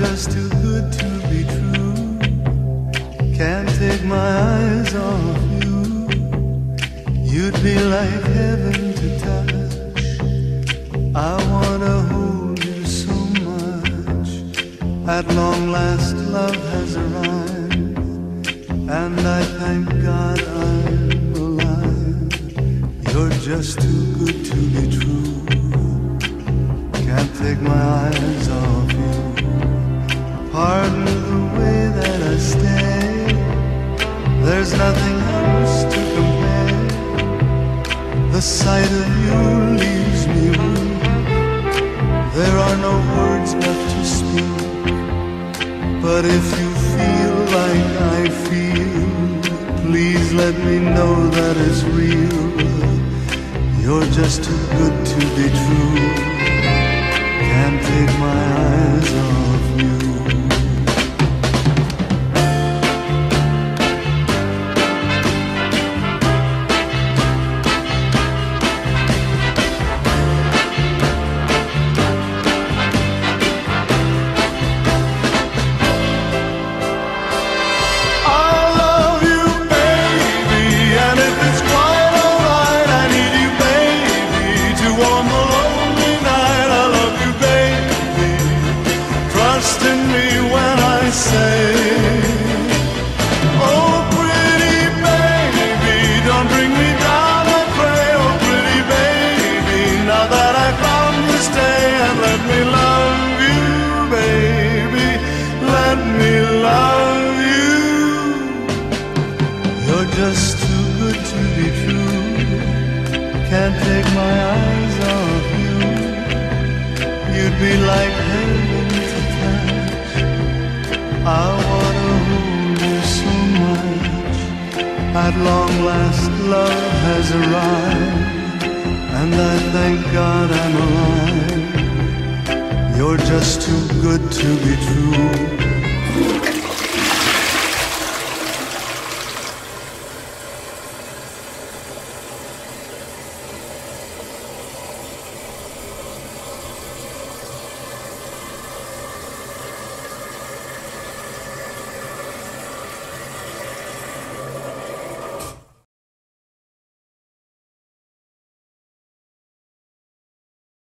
just too good to be true. Can't take my eyes off you. You'd be like heaven to touch. I wanna hold you so much. At long last love has arrived, and I thank God I'm alive. You're just too good to be true. Can't take my eyes off you. Pardon the way that I stay. There's nothing else to compare. The sight of you leaves me weak. There are no words left to speak. But if you feel like I feel, please let me know that it's real. You're just too good to be true. Can't take my eyes off you. Just too good to be true. Can't take my eyes off you. You'd be like heaven to touch. I wanna hold you so much. At long last love has arrived, and I thank God I'm alive. You're just too good to be true.